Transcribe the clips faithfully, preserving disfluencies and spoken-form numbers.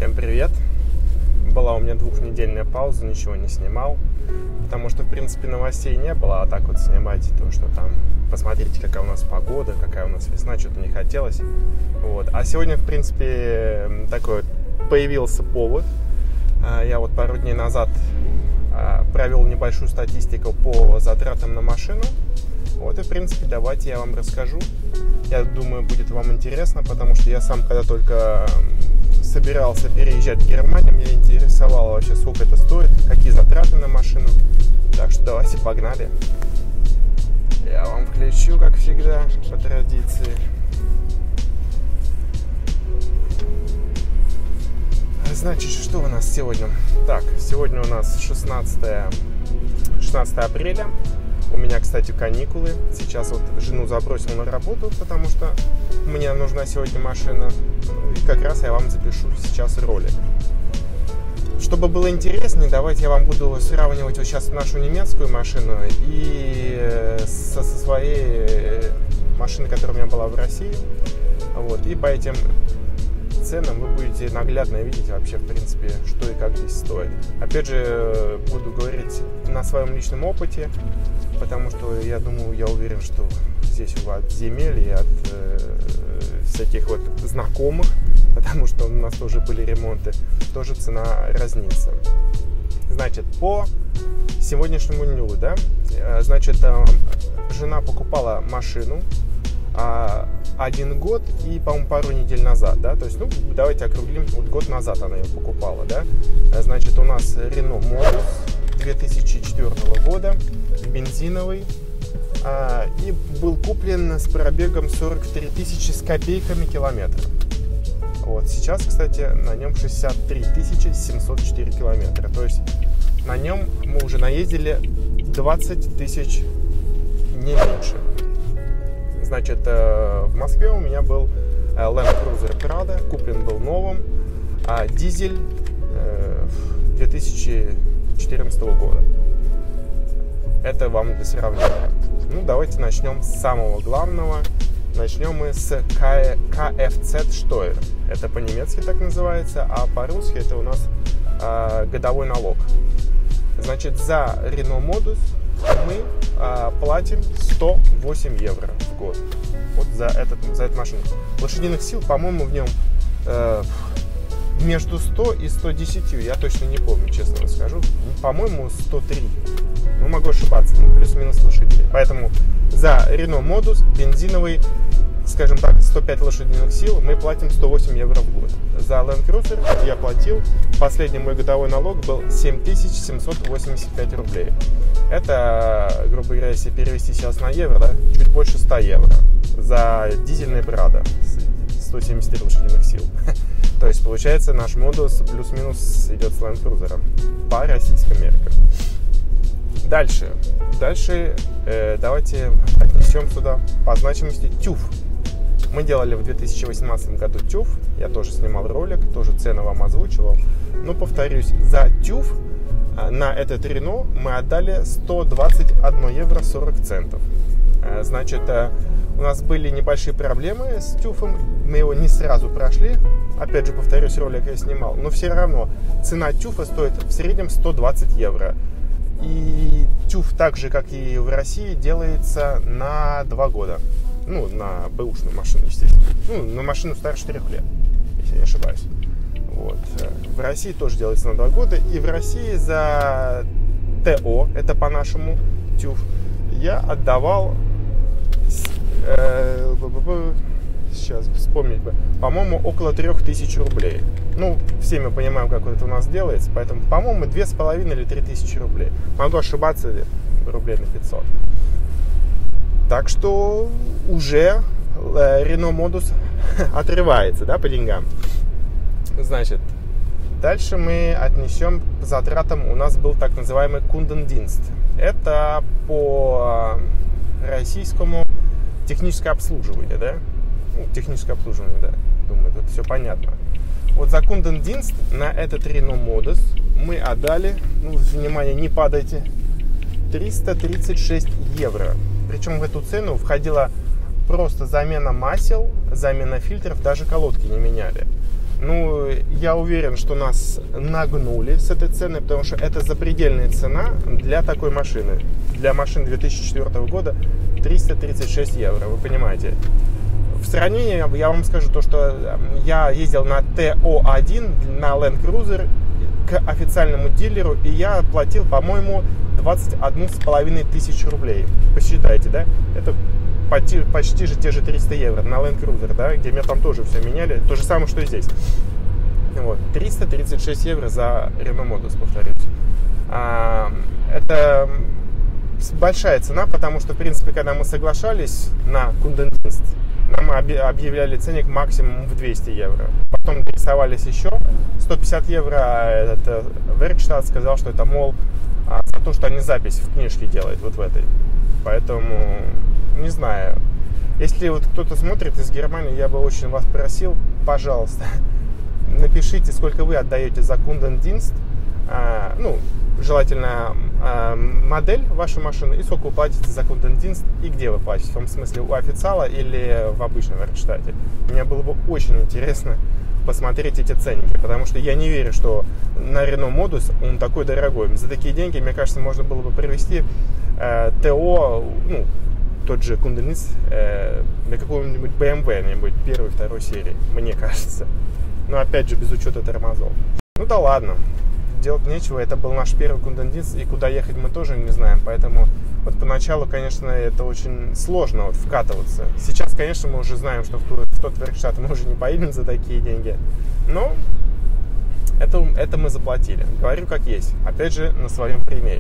Всем привет! Была у меня двухнедельная пауза, ничего не снимал, потому что, в принципе, новостей не было, а так вот снимать то, что там, посмотрите, какая у нас погода, какая у нас весна, что-то не хотелось. Вот. А сегодня, в принципе, такой появился повод. Я вот пару дней назад провел небольшую статистику по затратам на машину. Вот, и, в принципе, давайте я вам расскажу. Я думаю, будет вам интересно, потому что я сам, когда только собирался переезжать в Германию, меня интересовало вообще, сколько это стоит, какие затраты на машину. Так что давайте, погнали. Я вам включу, как всегда, по традиции. Значит, что у нас сегодня? Так, сегодня у нас шестнадцатое апреля. У меня, кстати, каникулы. Сейчас вот жену забросил на работу, потому что мне нужна сегодня машина. И как раз я вам запишу сейчас ролик. Чтобы было интереснее, давайте я вам буду сравнивать вот сейчас нашу немецкую машину и со, со своей машиной, которая у меня была в России. Вот. И по этим ценам вы будете наглядно видеть вообще, в принципе, что и как здесь стоит. Опять же, буду говорить на своем личном опыте, потому что я думаю, я уверен, что здесь у вас от земель и от э, всяких вот знакомых, потому что у нас тоже были ремонты, тоже цена разнится. Значит, по сегодняшнему дню, да, значит, жена покупала машину а, один год и, по-моему, пару недель назад, да, то есть, ну, давайте округлим, вот год назад она ее покупала, да, значит, у нас Renault Modus две тысячи четвёртого года, бензиновый, а, и был куплен с пробегом сорок три тысячи с копейками километров. Вот, сейчас, кстати, на нем шестьдесят три тысячи семьсот четыре километра, то есть на нем мы уже наездили двадцать тысяч, не меньше. Значит, в Москве у меня был Land Cruiser Prado, куплен был новым, а дизель две тысячи четырнадцатого года. Это вам для сравнения. Ну, давайте начнем с самого главного. Начнем мы с Kfz-Steuer. Это по-немецки так называется, а по-русски это у нас э, годовой налог. Значит, за Renault Modus мы э, платим сто восемь евро в год. Вот за, этот, за эту машину. Лошадиных сил, по-моему, в нем э, между сто и сто десять, я точно не помню, честно скажу. По-моему, сто три. Ну, могу ошибаться, ну, плюс-минус лошадей. Поэтому за Renault Modus бензиновый, скажем так, сто пять лошадиных сил, мы платим сто восемь евро в год. За Land Cruiser я платил, последний мой годовой налог был семь тысяч семьсот восемьдесят пять рублей. Это, грубо говоря, если перевести сейчас на евро, да, чуть больше ста евро. За дизельный Prado сто семьдесят три лошадиных сил. То есть, получается, наш Modus плюс-минус идет с Land Cruiser по российским меркам. Дальше. Дальше э, давайте отнесем сюда по значимости тюф. Мы делали в две тысячи восемнадцатом году тюф. Я тоже снимал ролик, тоже цены вам озвучивал. Но, повторюсь, за тюф э, на этот Renault мы отдали сто двадцать один евро сорок центов. Э, значит, э, у нас были небольшие проблемы с тюфом. Мы его не сразу прошли. Опять же, повторюсь, ролик я снимал. Но все равно цена тюфа стоит в среднем сто двадцать евро. И тюф, так же, как и в России, делается на два года. Ну, на бэушную машину, естественно. Ну, на машину старше четырёх лет, если не ошибаюсь. Вот. В России тоже делается на два года. И в России за ТО, это по-нашему тюф, я отдавал... Э, сейчас вспомнить бы. По-моему, около трех тысяч рублей. Ну, все мы понимаем, как вот это у нас делается. Поэтому, по-моему, две с половиной или три тысячи рублей. Могу ошибаться, рублей на пятьсот. Так что уже Renault Modus отрывается, да, по деньгам. Значит, дальше мы отнесем к затратам. У нас был так называемый Kundendienst. Это по российскому техническое обслуживание, да? Ну, техническое обслуживание, да. Думаю, тут все понятно. Вот за Kundendienst на этот Renault Modus мы отдали, ну, внимание, не падайте, триста тридцать шесть евро. Причем в эту цену входила просто замена масел, замена фильтров, даже колодки не меняли. Ну, я уверен, что нас нагнули с этой ценой, потому что это запредельная цена для такой машины. Для машин две тысячи четвёртого года триста тридцать шесть евро, вы понимаете. В сравнении, я вам скажу, то, что я ездил на тэ о один, на Land Cruiser, к официальному дилеру, и я платил, по-моему, двадцать одну с половиной тысяч рублей. Посчитайте, да? Это почти, почти же те же триста евро на Land Cruiser, да, где меня там тоже все меняли. То же самое, что и здесь. Вот. триста тридцать шесть евро за Renault Modus, повторюсь. А, это большая цена, потому что, в принципе, когда мы соглашались на Kundendienst, нам объявляли ценник максимум в двести евро. Потом интересовались еще сто пятьдесят евро. Этот Werkstatt сказал, что это, мол, за то, что они запись в книжке делают вот в этой. Поэтому, не знаю. Если вот кто-то смотрит из Германии, я бы очень вас просил, пожалуйста, напишите, сколько вы отдаете за Kundendienst. А, ну, желательно а, модель вашей машины и сколько вы платите за Kundendienst и где вы платите. В том смысле, у официала или в обычном Werkstatt. Мне было бы очень интересно посмотреть эти ценники, потому что я не верю, что на Renault Modus он такой дорогой. За такие деньги, мне кажется, можно было бы привезти э, ТО, ну, тот же Kundendienst, э, для какого-нибудь бэ эм вэ, нибудь первой, второй серии, мне кажется. Но опять же, без учета тормозов. Ну да ладно, делать нечего, это был наш первый Kundendienst, и куда ехать мы тоже не знаем, поэтому вот поначалу, конечно, это очень сложно вот вкатываться. Сейчас, конечно, мы уже знаем, что в тот, в тот Werkstatt мы уже не поедем за такие деньги, но это, это мы заплатили. Говорю как есть, опять же, на своем примере.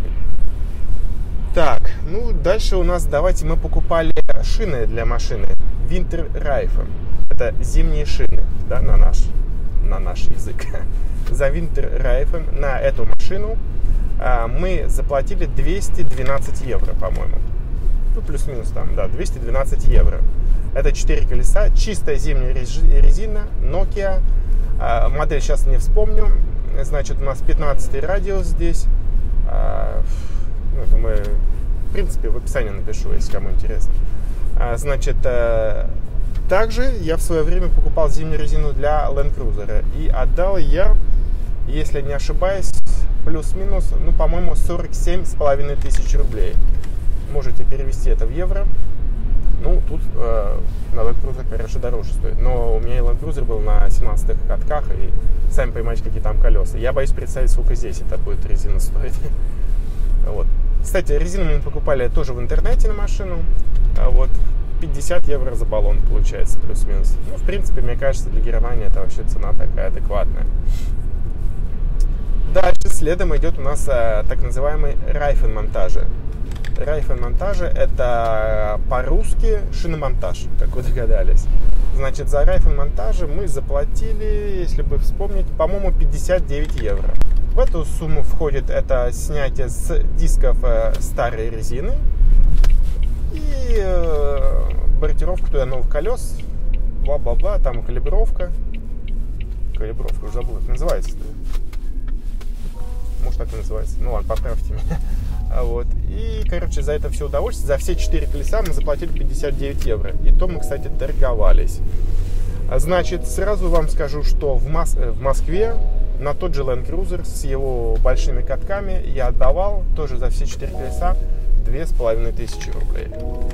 Так, ну дальше у нас, давайте, мы покупали шины для машины, Winterreifen, это зимние шины, да, на наш, на наш язык. За Winterreifen на эту машину а, мы заплатили двести двенадцать евро, по-моему. Ну, плюс-минус там, да, двести двенадцать евро. Это четыре колеса, чистая зимняя резина, Nokia. А, модель сейчас не вспомню. Значит, у нас пятнадцатый радиус здесь. А, ну, думаю, в принципе, в описании напишу, если кому интересно. А, значит, а, также я в свое время покупал зимнюю резину для Land Cruiser. И отдал я, если не ошибаюсь, плюс-минус, ну, по-моему, сорок семь с половиной тысяч рублей. Можете перевести это в евро. Ну, тут э, на Land Cruiser, конечно, дороже стоит. Но у меня и Land Cruiser был на семнадцатых катках, и сами понимаете, какие там колеса. Я боюсь представить, сколько здесь это будет резина стоить. Вот. Кстати, резину мы покупали тоже в интернете на машину. Вот. пятьдесят евро за баллон получается, плюс-минус. Ну, в принципе, мне кажется, для Германии это вообще цена такая адекватная. Дальше следом идет у нас а, так называемый райфен-монтажи. Райфен-монтажи — это по-русски шиномонтаж, как вы догадались. Значит, за райфен-монтажи мы заплатили, если бы вспомнить, по-моему, пятьдесят девять евро. В эту сумму входит это снятие с дисков э, старой резины и э, бортировка туда новых колес, бла-бла-бла, там калибровка. Калибровка, уже забыл, как называется-то. Может, так и называется. Ну ладно, поправьте меня. Вот. И, короче, за это все удовольствие, за все четыре колеса мы заплатили пятьдесят девять евро. И то мы, кстати, торговались. Значит, сразу вам скажу, что в, Мос... в Москве на тот же Land Cruiser с его большими катками я отдавал тоже за все четыре колеса две с половиной тысячи рублей.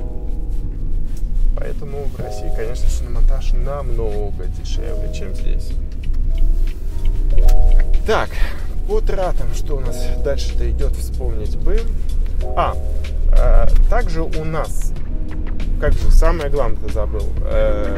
Поэтому в России, конечно, шиномонтаж намного дешевле, чем здесь. Так, по тратам, что у нас дальше-то идет, вспомнить бы. А, э, также у нас, как же, самое главное-то забыл. Э,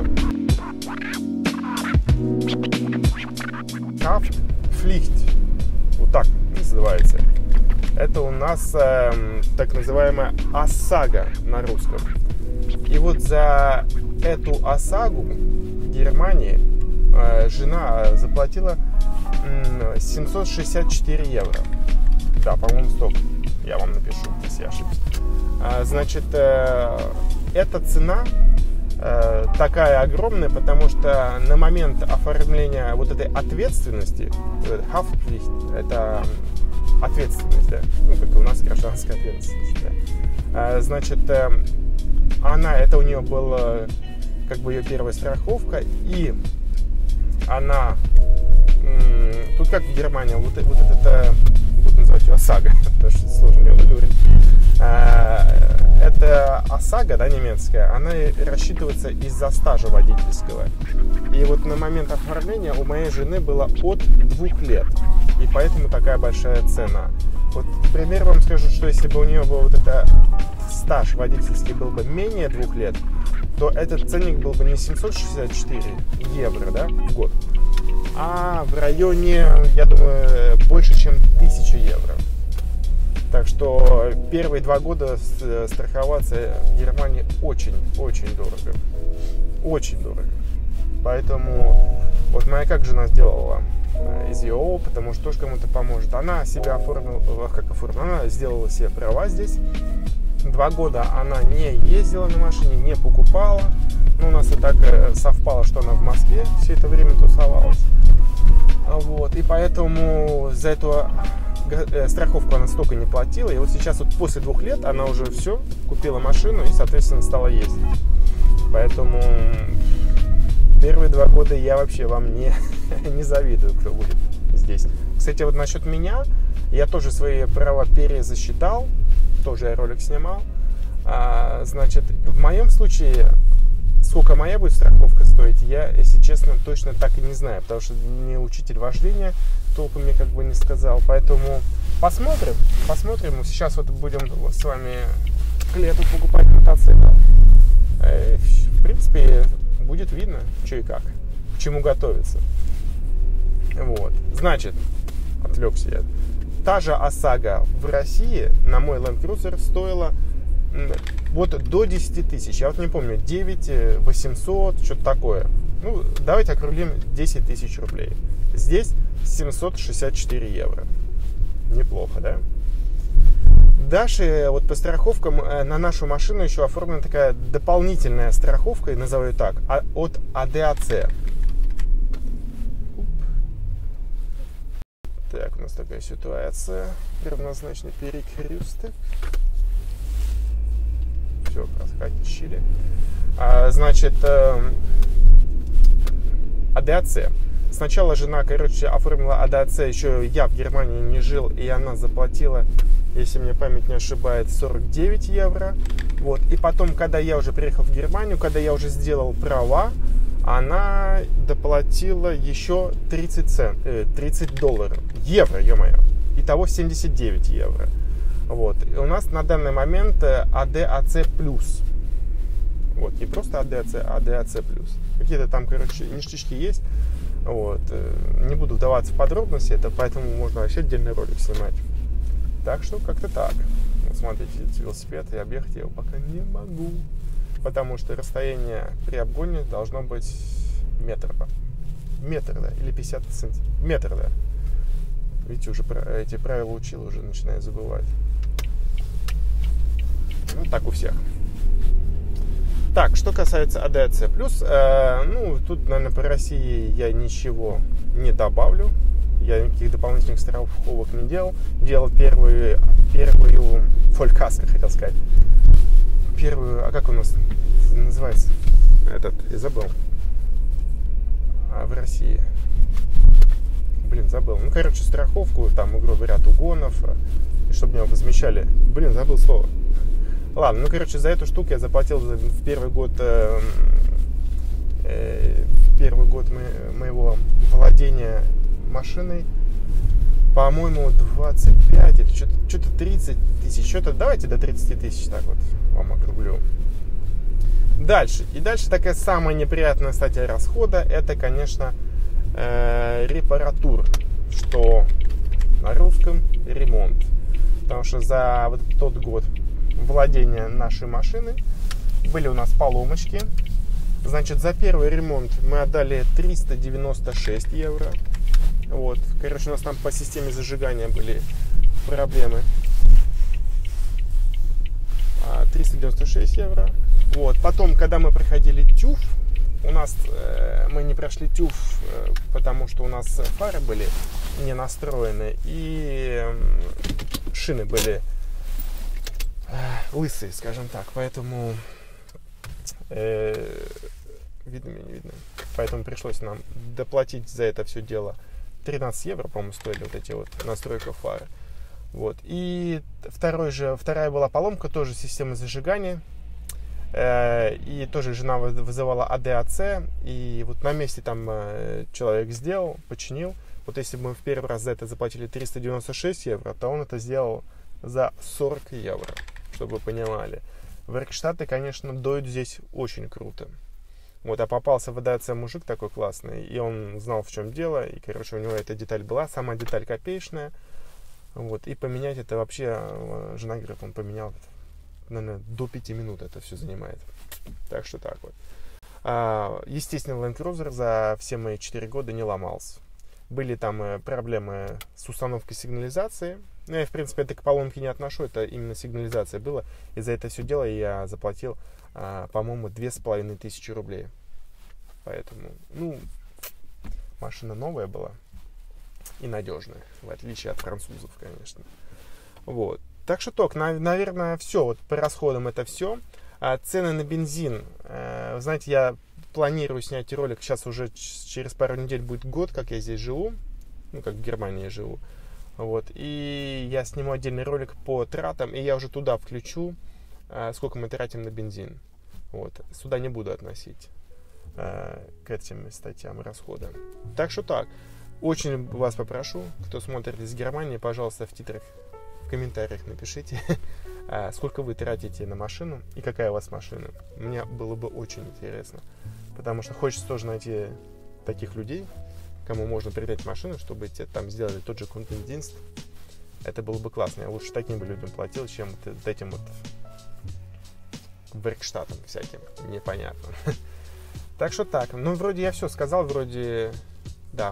Haftpflicht, вот так называется. Это у нас э, так называемая ОСАГО на русском. И вот за эту ОСАГО в Германии э, жена заплатила э, семьсот шестьдесят четыре евро. Да, по-моему, столько. Я вам напишу, если я ошибся. А, значит, э, эта цена э, такая огромная, потому что на момент оформления вот этой ответственности, Haftpflicht, это ответственность, да, ну, как и у нас гражданская ответственность, да. А, значит, э, она, это у нее была как бы ее первая страховка, и она как в Германии, вот, вот это, буду называть ее ОСАГО, потому что сложно мне выговорить. Это ОСАГО, да, немецкая, она рассчитывается из-за стажа водительского. И вот на момент оформления у моей жены было от двух лет. И поэтому такая большая цена. Вот, пример вам скажу, что если бы у нее был вот это стаж водительский был бы менее двух лет, то этот ценник был бы не семьсот шестьдесят четыре евро, да, в год, а в районе, я думаю, больше, чем тысяча евро. Так что первые два года страховаться в Германии очень-очень дорого. Очень дорого. Поэтому вот моя как жена сделала из ее опыта, может тоже кому-то поможет. Она себя оформила, как оформила, она сделала себе права здесь. Два года она не ездила на машине, не покупала. Но у нас и так совпало, что она в Москве все это время тусовалась. Вот. И поэтому за эту страховку она столько не платила. И вот сейчас вот после двух лет она уже все, купила машину и, соответственно, стала ездить. Поэтому первые два года я вообще вам не, не завидую, кто будет здесь. Кстати, вот насчет меня, я тоже свои права перезасчитал. Тоже я ролик снимал. А, значит, в моем случае, сколько моя будет страховка стоить, я, если честно, точно так и не знаю, потому что не учитель вождения толком мне как бы не сказал. Поэтому посмотрим, посмотрим. Сейчас вот будем с вами к лету покупать мотоцикл. В принципе, будет видно, что и как, к чему готовиться. Вот. Значит, отвлекся я. Та же ОСАГО в России на мой Land Cruiser стоила вот до десяти тысяч. Я вот не помню, девять восемьсот, что-то такое. Ну, давайте округлим десять тысяч рублей. Здесь семьсот шестьдесят четыре евро. Неплохо, да? Дальше вот по страховкам на нашу машину еще оформлена такая дополнительная страховка, назову ее так, от АДАЦ. Так, у нас такая ситуация. Равнозначный перекресток. Все, проскочили. А, значит, э, АДАЦ. Сначала жена, короче, оформила АДАЦ. Еще я в Германии не жил, и она заплатила, если мне память не ошибает, сорок девять евро. Вот. И потом, когда я уже приехал в Германию, когда я уже сделал права, она доплатила еще тридцать, цент, э, тридцать долларов. Евро, ё-моё. Итого семьдесят девять евро. Вот. И у нас на данный момент АДАЦ плюс. Вот. Не просто АДАЦ, а АДАЦ плюс. Какие-то там, короче, ништячки есть. Вот. Не буду вдаваться в подробности, это поэтому можно вообще отдельный ролик снимать. Так что как-то так. Вот смотрите, велосипед, и объехать я его пока не могу. Потому что расстояние при обгоне должно быть метр. Метр, да, или пятьдесят сантиметров. Метр, да. Видите, уже эти правила учил, уже начинаю забывать. Ну, так у всех. Так, что касается АДАЦ плюс, э, ну, тут, наверное, по России я ничего не добавлю. Я никаких дополнительных страховок не делал. Делал первую, первую фолькаско, хотел сказать. Первую, а как у нас называется? Этот, я забыл. А в России. Блин, забыл. Ну, короче, страховку, там, грубо говоря, от угонов, чтобы меня возмещали. Блин, забыл слово. Ладно, ну, короче, за эту штуку я заплатил в первый год, э, э, первый год мо- моего владения машиной, по-моему, двадцать пять или что-то, что-то тридцать тысяч. Что-то, давайте до тридцати тысяч, так вот, вам округлю. Дальше. И дальше такая самая неприятная статья расхода, это, конечно, э, репаратур, что на русском ремонт. Потому что за вот тот год владения нашей машины были у нас поломочки. Значит, за первый ремонт мы отдали триста девяносто шесть евро. Вот. Короче, у нас там по системе зажигания были проблемы. триста девяносто шесть евро. Вот. Потом, когда мы проходили ТÜV, у нас э, мы не прошли ТÜV, э, потому что у нас фары были не настроены и э, шины были э, лысые, скажем так. Поэтому э, видно меня, не видно. Поэтому пришлось нам доплатить за это все дело тринадцать евро, по-моему, стоили вот эти вот настройка фары. Вот. И второй же, вторая была поломка, тоже система зажигания. И тоже жена вызывала а дэ а цэ. И вот на месте там человек сделал, починил. Вот если бы мы в первый раз за это заплатили триста девяносто шесть евро, то он это сделал за сорок евро, чтобы вы понимали. Веркштаты, конечно, доют здесь очень круто. Вот, а попался в а дэ а цэ мужик такой классный, и он знал, в чем дело, и, короче, у него эта деталь была, сама деталь копеечная. Вот, и поменять это вообще, жена говорит, он поменял, наверное, до пяти минут это все занимает. Так что так вот. А, естественно, Land Cruiser за все мои четыре года не ломался. Были там проблемы с установкой сигнализации. Ну, я, в принципе, это к поломке не отношу, это именно сигнализация была. И за это все дело я заплатил, а, по-моему, две с половиной тысячи рублей. Поэтому, ну, машина новая была и надежная, в отличие от французов, конечно. Вот. Так что так, на, наверное, все. Вот по расходам это все. А цены на бензин. Э, знаете, я планирую снять ролик. Сейчас уже через пару недель будет год, как я здесь живу. Ну, как в Германии живу. Вот. И я сниму отдельный ролик по тратам. И я уже туда включу, э, сколько мы тратим на бензин. Вот. Сюда не буду относить э, к этим статьям расхода. Так что так. Очень вас попрошу, кто смотрит из Германии, пожалуйста, в титрах, в комментариях напишите, сколько вы тратите на машину и какая у вас машина. Мне было бы очень интересно. Потому что хочется тоже найти таких людей, кому можно передать машину, чтобы те там сделали тот же контент-dienst. Это было бы классно. Я лучше таким бы людям платил, чем вот этим вот веркштатам всяким. Непонятно. Так что так. Ну, вроде я все сказал. Вроде, да.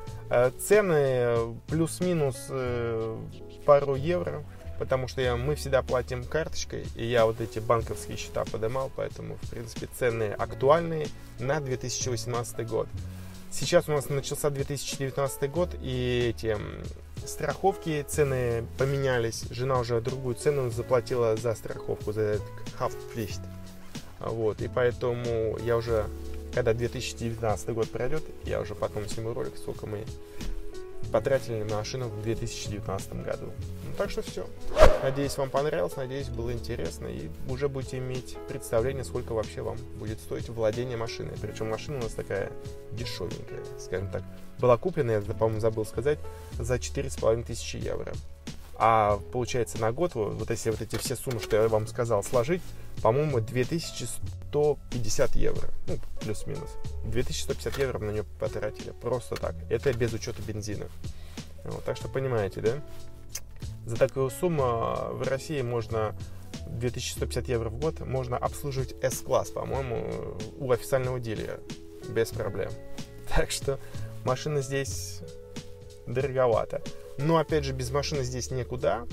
Цены плюс-минус пару евро. Потому что я, мы всегда платим карточкой, и я вот эти банковские счета поднимал, поэтому, в принципе, цены актуальные на две тысячи восемнадцатый год. Сейчас у нас начался две тысячи девятнадцатый год, и эти страховки, цены поменялись. Жена уже другую цену заплатила за страховку, за Haftpflicht. Вот, и поэтому я уже, когда две тысячи девятнадцатый год пройдет, я уже потом сниму ролик, сколько мы потратили на машину в две тысячи девятнадцатом году. Ну, так что все. Надеюсь, вам понравилось, надеюсь, было интересно, и уже будете иметь представление, сколько вообще вам будет стоить владение машиной. Причем машина у нас такая дешевенькая, скажем так. Была куплена, я, по-моему, забыл сказать, за четыре с половиной тысячи евро. А получается на год, вот если вот эти все суммы, что я вам сказал, сложить, по-моему, две тысячи сто пятьдесят евро. Ну, плюс-минус. две тысячи сто пятьдесят евро на нее потратили. Просто так. Это без учета бензина. Вот, так что понимаете, да? За такую сумму в России можно две тысячи сто пятьдесят евро в год можно обслуживать эс-класс, по-моему, у официального дилера. Без проблем. Так что машина здесь дороговато. Но, опять же, без машины здесь никуда.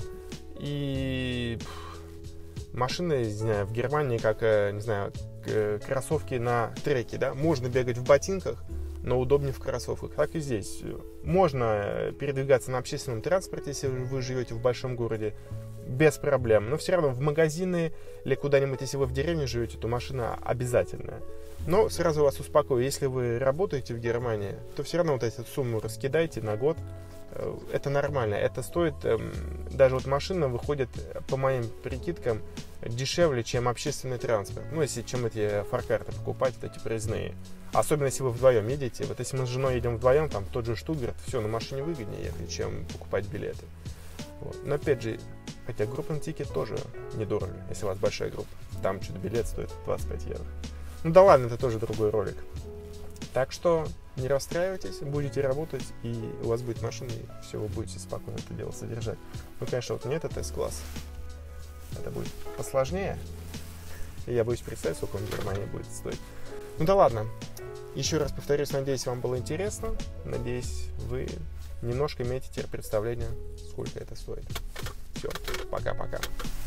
И машины, не знаю, в Германии, как, не знаю, кроссовки на треке, да, можно бегать в ботинках, но удобнее в кроссовках. Так и здесь. Можно передвигаться на общественном транспорте, если вы живете в большом городе, без проблем. Но все равно в магазины или куда-нибудь, если вы в деревне живете, то машина обязательная. Но сразу вас успокою, если вы работаете в Германии, то все равно вот эту сумму раскидайте на год. Это нормально. Это стоит, даже вот машина выходит, по моим прикидкам, дешевле, чем общественный транспорт. Ну, если чем эти фаркарты покупать, вот эти проездные. Особенно, если вы вдвоем едете. Вот если мы с женой едем вдвоем, там, в тот же Штутгарт, все, на машине выгоднее ехать, чем покупать билеты. Вот. Но, опять же, хотя группный тикет тоже недорого, если у вас большая группа. Там что-то билет стоит двадцать пять евро. Ну, да ладно, это тоже другой ролик. Так что не расстраивайтесь, будете работать, и у вас будет машина, и все, вы будете спокойно это дело содержать. Ну, конечно, вот нет, это эс-класс. Это будет посложнее. И я боюсь представить, сколько он в Германии будет стоить. Ну да ладно. Еще раз повторюсь, надеюсь, вам было интересно. Надеюсь, вы немножко имеете теперь представление, сколько это стоит. Все, пока-пока.